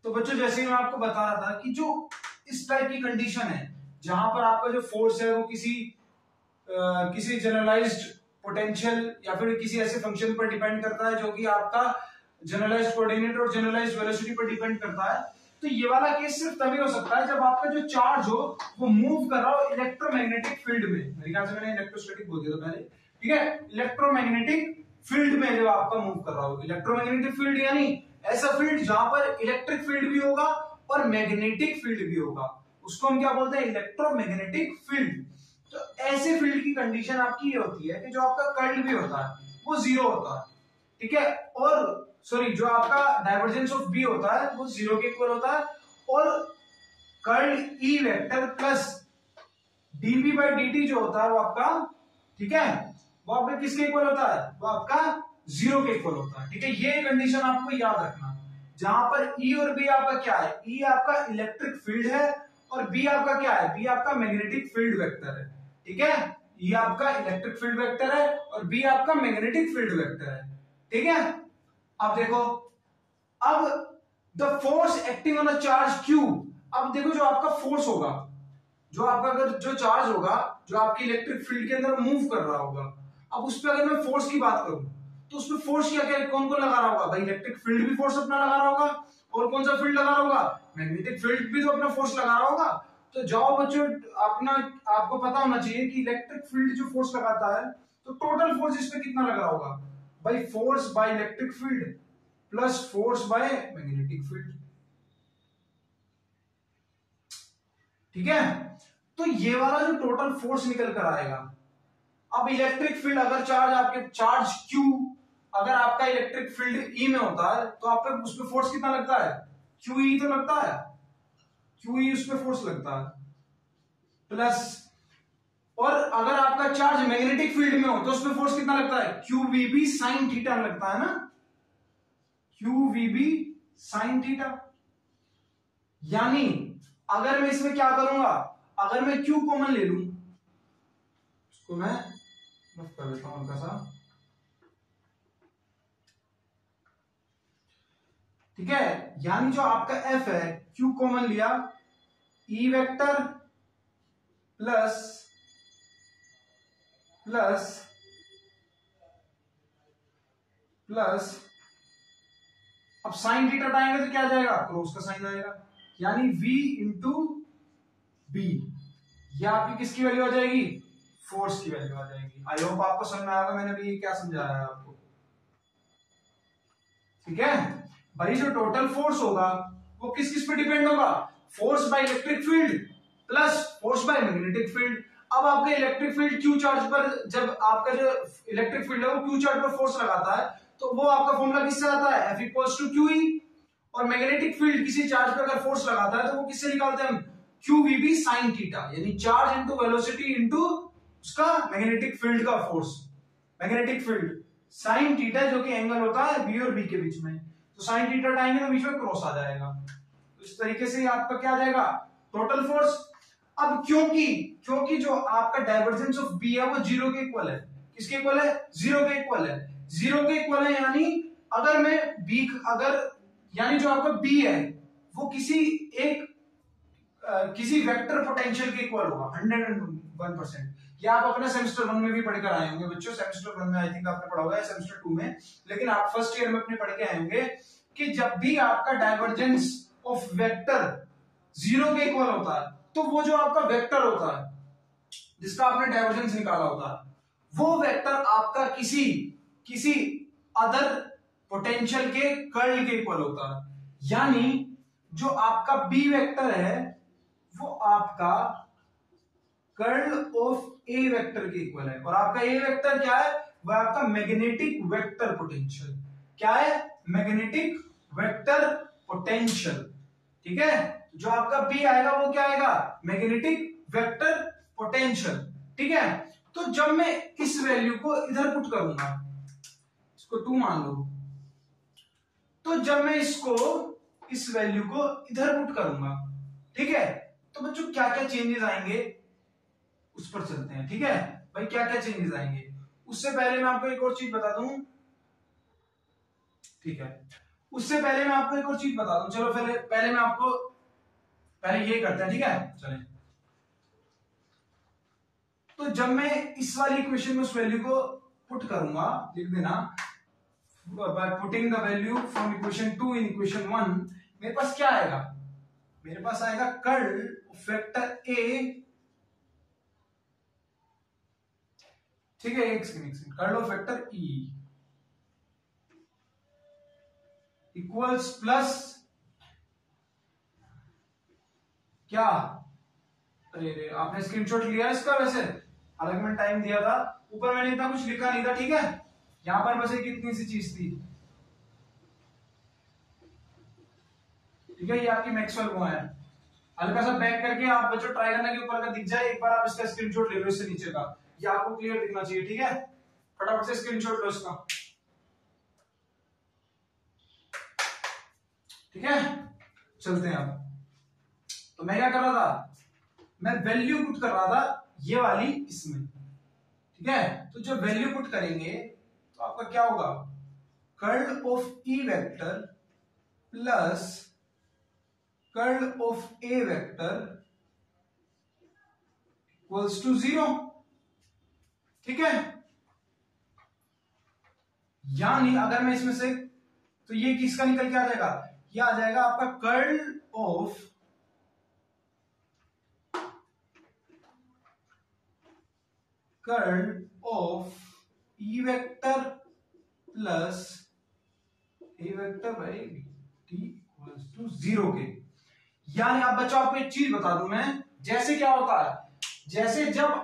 तो बच्चों जैसे ही मैं आपको बता रहा था कि जो इस टाइप की कंडीशन है जहां पर आपका जो फोर्स है वो किसी जनरलाइज्ड पोटेंशियल या फिर किसी ऐसे फंक्शन पर डिपेंड करता है जो कि आपका जनरलाइज्ड कोऑर्डिनेट और जनरलाइज्ड वेलोसिटी पर डिपेंड करता है, तो ये वाला केस सिर्फ तभी हो सकता है जब आपका जो चार्ज हो वो मूव कर रहा हो इलेक्ट्रोमैग्नेटिक फील्ड में। मेरे ख्याल से मैंने इलेक्ट्रोस्टैटिक बोल दिया था पहले, ठीक है। इलेक्ट्रोमैग्नेटिक फील्ड में जब आपका मूव कर रहा हो, इलेक्ट्रोमैग्नेटिक फील्ड यानी ऐसा फील्ड जहां पर इलेक्ट्रिक फील्ड भी होगा और मैग्नेटिक फील्ड भी होगा, उसको हम क्या बोलते हैं, इलेक्ट्रोमैग्नेटिक फील्ड। तो ऐसे फील्ड की कंडीशन आपकी ये होती है कि जो आपका कर्ल भी होता है वो जीरो होता है, ठीक है, और सॉरी जो आपका डाइवर्जेंस ऑफ बी होता है वो जीरो के इक्वल होता है, और curl E vector plus d B by D जो होता है वो आपका, ठीक है, वो आपका किसके इक्वल होता है, वो आपका जीरो के इक्वल होता है, ठीक है। ये कंडीशन आपको याद रखना, जहां पर ई और बी आपका क्या है, ई आपका इलेक्ट्रिक फील्ड है और बी आपका क्या है, बी आपका मैग्नेटिक फील्ड वेक्टर है, ठीक है। ये आपका इलेक्ट्रिक फील्ड वेक्टर है और बी आपका मैग्नेटिक फील्ड वेक्टर है, ठीक है। अब देखो, अब the force acting on a charge Q, अब देखो जो आपका फोर्स होगा, जो आपका अगर जो चार्ज होगा जो आपकी इलेक्ट्रिक फील्ड के अंदर मूव कर रहा होगा, अब उस पर अगर मैं फोर्स की बात करूं तो उसमें फोर्स क्या क्या कौन कौन लगा रहा होगा, भाई इलेक्ट्रिक फील्ड भी फोर्स अपना लगा रहा होगा, और कौन सा फील्ड लगा रहा होगा, मैग्नेटिक फील्ड भी तो अपना फोर्स लगा रहा होगा। तो जाओ बच्चों, अपना आपको पता होना चाहिए कि इलेक्ट्रिक फील्ड जो फोर्स लगाता है तो टोटल फोर्स इस पे कितना लग रहा होगा, भाई force by electric field plus force by magnetic field, ठीक है। तो ये वाला जो टोटल फोर्स निकल कर आएगा, अब इलेक्ट्रिक फील्ड अगर चार्ज क्यू अगर आपका इलेक्ट्रिक फील्ड ई में होता है तो आप पे उस पे फोर्स कितना लगता है, क्यू ई तो लगता है, क्यू ई उस पे फोर्स लगता है, प्लस, और अगर आपका चार्ज मैग्नेटिक फील्ड में हो तो उस पे फोर्स कितना लगता है, Q V B sine theta लगता है ना, Q V B sine theta. यानी अगर मैं इसमें क्या करूंगा, अगर मैं क्यू कॉमन ले लूं, इसको मैं रफ कर देता हूं हल्का सा, ठीक है। यानी जो आपका एफ है, क्यू कॉमन लिया, E vector plus plus plus, अब साइन थीटा हटाएंगे तो क्या आ जाएगा, क्रॉस का साइन आएगा, यानी v इंटू बी, यह आपकी किसकी वैल्यू आ जाएगी, फोर्स की वैल्यू आ जाएगी। आई होप आपको समझ में आएगा मैंने भी क्या समझाया है आपको, ठीक है। भाई जो टोटल फोर्स होगा वो किस किस पे डिपेंड होगा, force by electric field plus force by magnetic field. अब आपका इलेक्ट्रिक फील्ड क्यू चार्ज पर, जब आपका जो इलेक्ट्रिक फील्ड है वो क्यू चार्ज पर फोर्स लगाता है तो वो आपका फॉर्मूला किससे आता है, F equals to Q E, और मैग्नेटिक फील्ड किसी चार्ज पे अगर फोर्स लगाता है तो वो किससे निकालते हैं हम, Q V B sine theta, यानी चार्ज इंटू वेलोसिटी इंटू उसका मैग्नेटिक फील्ड का force, magnetic field sine theta जो कि एंगल होता है बी और बी के बीच में, तो साइन थीटा हटाएंगे तो बीच में क्रॉस आ जाएगा, तो इस तरीके से आपका क्या आ जाएगा, टोटल फोर्स। अब क्योंकि जो आपका डाइवर्जेंस ऑफ बी है वो जीरो के इक्वल है, किसके इक्वल है, जीरो के इक्वल है, जीरो के इक्वल है, यानी अगर मैं बी यानी जो आपका बी है वो किसी वेक्टर पोटेंशियल के इक्वल होगा 101%। या आप अपने सेमेस्टर 1 में भी पढ़कर आए होंगे बच्चों, सेमेस्टर 1 में आई थिंक आपने पढ़ा होगा, सेमेस्टर 2 में, लेकिन आप फर्स्ट ईयर में अपने पढ़ के आए होंगे कि जब भी आपका डाइवर्जेंस ऑफ वेक्टर जीरो के इक्वल होता है तो वो जो आपका वेक्टर होता है जिसका आपने डाइवर्जेंस निकाला होता है वो वेक्टर आपका किसी अदर पोटेंशियल के कर्ल के इक्वल होता है, यानी जो आपका बी वेक्टर है वो आपका कर्ल ऑफ ए वेक्टर के इक्वल है, और आपका ए वेक्टर क्या है, वह आपका मैग्नेटिक वेक्टर पोटेंशियल, क्या है, मैग्नेटिक वेक्टर पोटेंशियल, ठीक है। जो आपका बी आएगा वो क्या आएगा, मैग्नेटिक वेक्टर पोटेंशियल, ठीक है। तो जब मैं इस वैल्यू को इधर पुट करूंगा, इसको 2 मान लो, तो जब मैं इस वैल्यू को इधर पुट करूंगा, ठीक है, तो बच्चों क्या क्या चेंजेस आएंगे उस पर चलते हैं, ठीक है भाई, क्या क्या चेंजेस आएंगे। उससे पहले मैं आपको एक और चीज बता दूं, ठीक है। उससे पहले मैं आपको एक और चीज बता दूं, चलो पहले मैं आपको पहले ये करते हैं, ठीक है। चलें, तो जब मैं इस वाली इक्वेशन में उस वैल्यू को पुट करूंगा, लिख देना by putting the value from equation 2 in equation 1, मेरे पास क्या आएगा, मेरे पास आएगा कर्ल ऑफ वेक्टर ए, ठीक है, एक second, curl of vector E equals plus क्या, अरे आपने स्क्रीनशॉट लिया इसका, वैसे हालांकि मैंने टाइम दिया था, ऊपर मैंने इतना कुछ लिखा नहीं था, ठीक है, यहां पर बस एक इतनी सी चीज थी, ठीक है, ये आपकी मैक्सवेल वो है। हल्का सा बैक करके आप बच्चों ट्राई करना कि ऊपर का दिख जाए, एक बार आप इसका स्क्रीनशॉट ले लो, इससे नीचे का, ये आपको क्लियर दिखना चाहिए, ठीक है, फटाफट से स्क्रीनशॉट लो इसका, ठीक है। चलते हैं अब, तो मैं क्या कर रहा था, मैं वैल्यू पुट कर रहा था ये वाली इसमें, ठीक है, तो जब वैल्यू पुट करेंगे तो आपका क्या होगा, curl of E vector plus curl of A vector equals to 0, ठीक है। यानी अगर मैं इसमें से, तो ये किसका निकल के आ जाएगा, ये आ जाएगा आपका curl of E vector plus A vector by T equals to 0 के। यानी अब बच्चों आपको एक चीज बता दूं मैं, जैसे क्या होता है, जैसे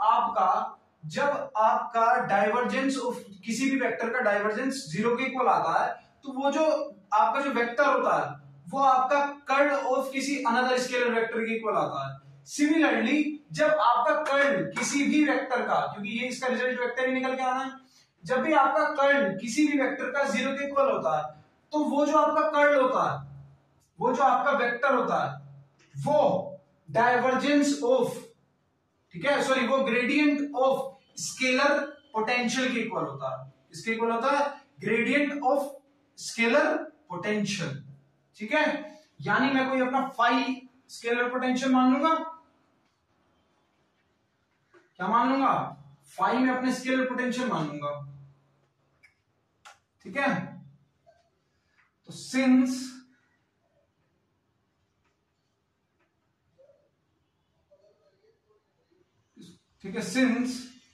जब आपका डाइवर्जेंस ऑफ किसी भी वेक्टर का डाइवर्जेंस 0 के इक्वल आता है, तो वो जो आपका जो वेक्टर होता है वो आपका कर्ल ऑफ किसी अनदर स्केलर वेक्टर के इक्वल आता है। सिमिलरली जब आपका कर्ल किसी भी वेक्टर का, क्योंकि ये इसका रिजल्ट वेक्टर ही निकल के आना है, जब भी आपका कर्ल किसी भी वेक्टर का 0 के इक्वल होता है, तो वो जो आपका कर्ल होता है, वो जो आपका वेक्टर होता है, वो डाइवर्जेंस ऑफ, ठीक है, सॉरी, वो ग्रेडियंट ऑफ स्केलर पोटेंशियल के इक्वल होता है। इसके इक्वल होता है ग्रेडियंट ऑफ स्केलर पोटेंशियल, ठीक है। यानी मैं कोई अपना फाई स्केलर पोटेंशियल मान लूंगा, क्या मान लूंगा, फाई में अपने स्केलर पोटेंशियल मान लूंगा, ठीक है। तो सिंस ठीक है, सिंस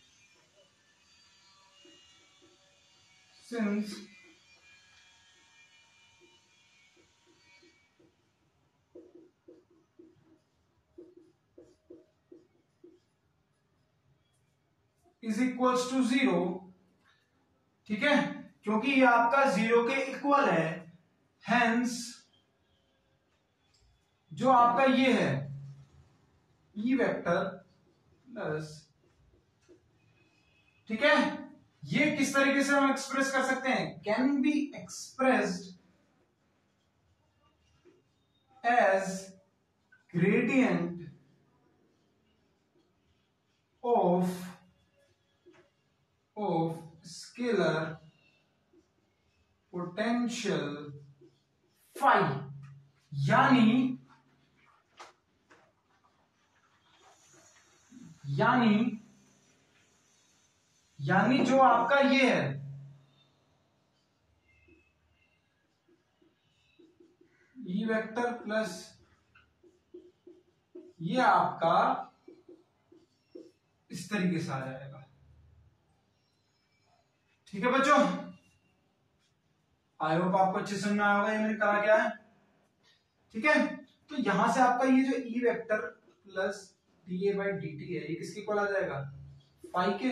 इज इक्वल्स टू 0, ठीक है, क्योंकि ये आपका 0 के इक्वल है, हेंस जो आपका ये है ई वेक्टर प्लस, ठीक है, ये किस तरीके से हम एक्सप्रेस कर सकते हैं, can be expressed as gradient of scalar potential phi. यानी जो आपका ये है, ई वेक्टर प्लस ये आपका इस तरीके से आ जाएगा, ठीक है बच्चों, आई होप आपको अच्छे समझ में आया होगा ये मैंने कहा क्या है, ठीक है। तो यहां से आपका ये जो E vector plus D A by D T है, ये किसके इक्वल आ जाएगा, फाई के,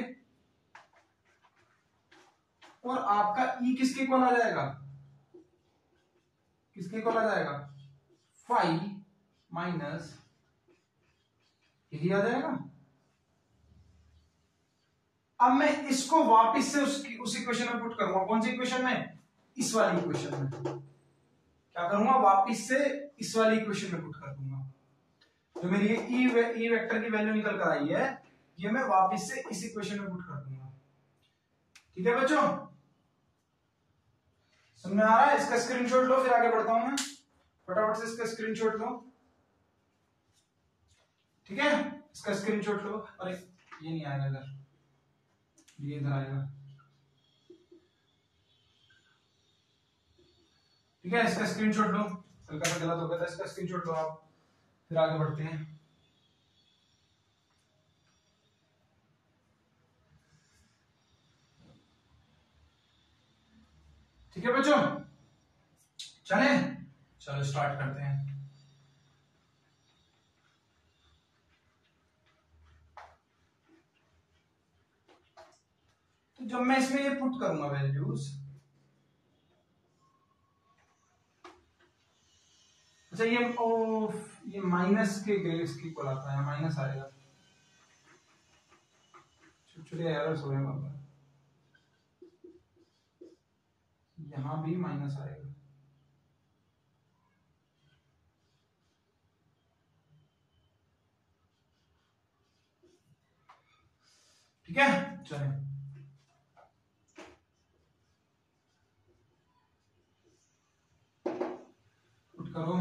और आपका ई किसके इक्वल आ जाएगा, किसके इक्वल आ जाएगा, फाई माइनस यही आ जाएगा। अब मैं इसको वापस से उस इक्वेशन में पुट करूंगा, कौन सी इक्वेशन में, इस वाली इक्वेशन में, क्या करूंगा, वापस से इस वाली इक्वेशन में पुट कर दूंगा, जो मेरी ये ई वेक्टर की वैल्यू निकल कर आई है, ये मैं वापस से इस इक्वेशन में पुट कर दूंगा, ठीक है बच्चों। समझ में आ रहा है? इसका स्क्रीनशॉट लो, फिर आगे बढ़ता हूं मैं। फटाफट से इसका स्क्रीनशॉट लो, ठीक है? इसका स्क्रीनशॉट लो। अरे ये नहीं आएगा इधर, ये इधर आएगा, ठीक है? इसका स्क्रीनशॉट लो, हल्का सा गलत हो गया था, इसका स्क्रीनशॉट लो आप, फिर आगे बढ़ते हैं। ठीक है बच्चों, चले, चलो स्टार्ट करते हैं। तो जब मैं इसमें ये पुट करूंगा वैल्यूज, अच्छा ये माइनस के ग्रेड्स की इक्वल आता है, माइनस आएगा, छोटे एरर्स हो रहे हैं वहां पर, यहां भी माइनस आएगा। ठीक है, चले पुट करो।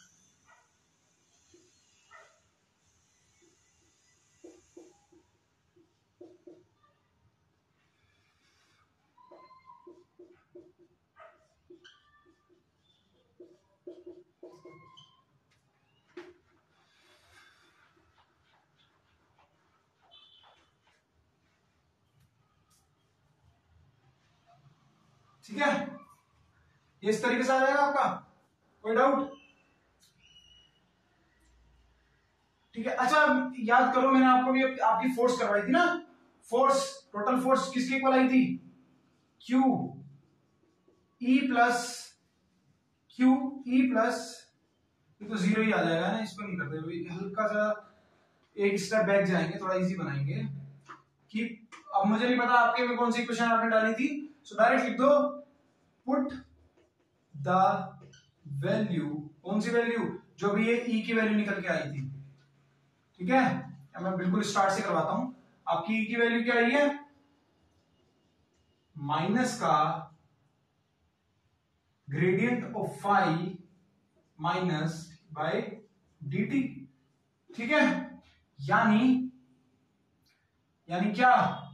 ठीक है, ये इस तरीके से आ जाएगा आपका, कोई डाउट? ठीक है, अच्छा याद करो, मैंने आपको भी आपकी फोर्स करवाई थी ना, फोर्स, टोटल फोर्स किसकी इक्वल आई थी? Q E plus Q E plus, ये तो जीरो ही आ जाएगा ना, इसको नहीं करते, हल्का सा एक स्टेप बैक जाएंगे, थोड़ा इजी बनाएंगे कि अब मुझे नहीं पता आपके में कौन सी इक्वेशन आपने डाली थी, सो डायरेक्ट लिख दो पुट द वैल्यू, कौन सी वैल्यू? जो भी ये ई की वैल्यू निकल के आई थी, ठीक है? मैं बिल्कुल स्टार्ट से करवाता हूं। आपकी ई की वैल्यू क्या आई है? माइनस का gradient of phi minus by dt, ठीक है? यानी क्या?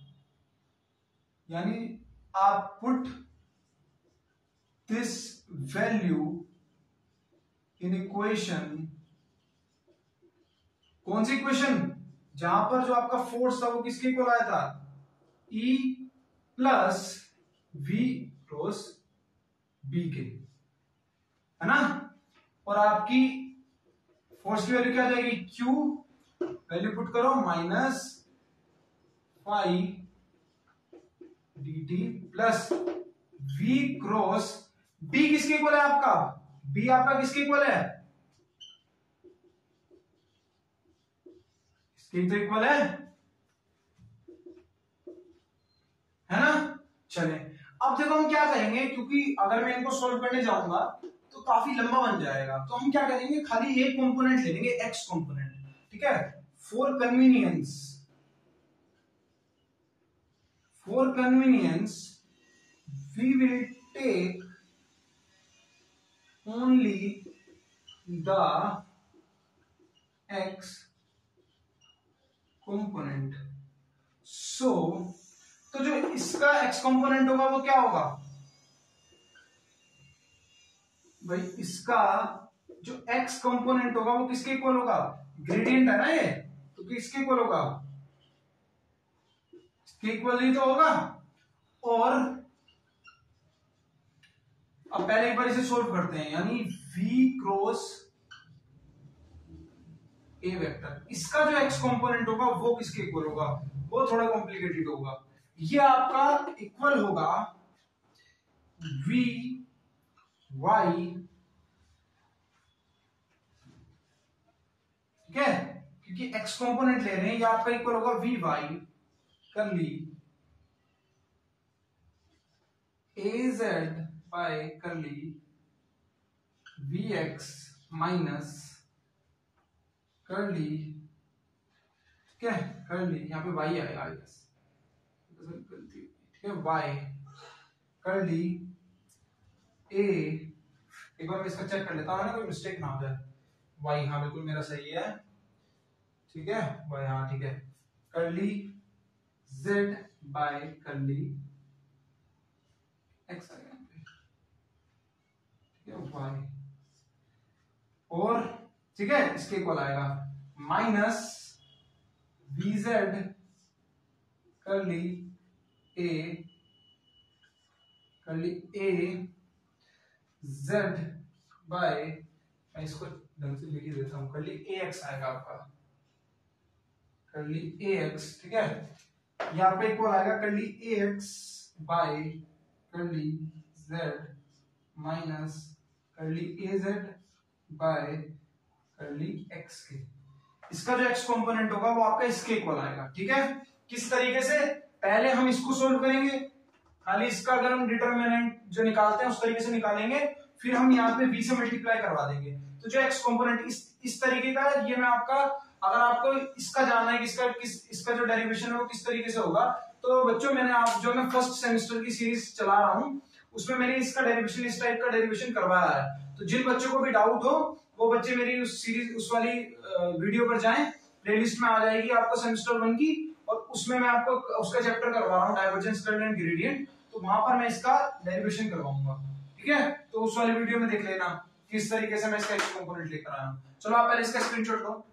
यानी आप put this value in equation, कौन सी इक्वेशन? जहां पर जो आपका फोर्स था वो किसके इक्वल आया था? E plus V cross B के, है ना? और आपकी फोर्स की वैल्यू क्या आ जाएगी? Q वैल्यू पुट करो minus phi dt plus V cross B किसके इक्वल है आपका? B आपका किसके इक्वल है? इसके तो इक्वल है ना? चले, अब देखो हम क्या करेंगे, क्योंकि अगर मैं इनको सोल्व करने जाऊंगा तो काफी लंबा बन जाएगा, तो हम क्या करेंगे, खाली एक कंपोनेंट ले लेंगे, एक्स कंपोनेंट, ठीक है? For convenience we will take only the X component. So तो जो इसका एक्स कंपोनेंट होगा वो क्या होगा भाई? इसका जो एक्स कंपोनेंट होगा वो किसके इक्वल होगा? ग्रेडियंट है ना ये, तो किसके इक्वल होगा? इसके इक्वल ही तो होगा। और अब पहले एक बार इसे सोल्व करते हैं, यानी v क्रॉस ए वेक्टर, इसका जो एक्स कंपोनेंट होगा वो किसके इक्वल होगा? वो थोड़ा कॉम्प्लिकेटेड होगा, ये आपका इक्वल होगा v y, ठीक है? क्योंकि एक्स कंपोनेंट ले रहे हैं, ये आपका इक्वल होगा V Y curly A Z by curly V X minus curly, ठीक है? करली यहाँ पे वाई आएगा, गलती, ठीक है? वाई करली ए, एक बार मैं इसका चेक कर लेता हूँ ना, कोई मिस्टेक ना हो जाए। वाई हाँ बिल्कुल मेरा सही है, ठीक है, वाई हाँ ठीक है, curly Z by curly X आएगा, ठीक है, वाई, और ठीक है इसके इक्वल आएगा minus V Z curly A Z by, मैं इसको ढंग से लिख ही देता हूं, कर्ली ए एक्स आएगा आपका, कर्ली ए एक्स, ठीक है, यहाँ पे इक्वल आएगा curly A X by curly Z minus curly A Z by curly X के। इसका जो एक्स कंपोनेंट होगा वो आपका इसके इक्वल आएगा, ठीक है। किस तरीके से, पहले हम इसको सोल्व करेंगे, खाली इसका अगर हम डिटरमिनेंट जो निकालते हैं उस तरीके से निकालेंगे, फिर हम यहाँ पे v से मल्टीप्लाई करवा देंगे, तो जो एक्स कंपोनेंट इस तरीके का, ये मैं आपका, अगर आपको इसका जानना है कि इसका जो डेरिवेशन है वो किस तरीके से होगा, तो बच्चों मैं फर्स्ट सेमेस्टर की सीरीज चला रहा हूँ उसमें मैंने इसका डेरिवेशन, इस टाइप का डेरिवेशन करवाया है, तो जिन बच्चों को भी डाउट हो वो बच्चे मेरी उस सीरीज, उस वाली वीडियो पर जाएं, प्लेलिस्ट में आ जाएगी आपको सेमेस्टर 1 की, और उसमें मैं आपको उसका चैप्टर करवा रहा हूँ डाइवर्जेंस, कर्ल एंड ग्रेडियंट, तो वहां पर मैं इसका डेरिवेशन करवाऊंगा, ठीक है, तो उस वाली वीडियो में देख लेना किस तरीके से मैं इसका एक्स कंपोनेंट लेकर आया हूं। चलो आप पहले इसका स्क्रीनशॉट लो।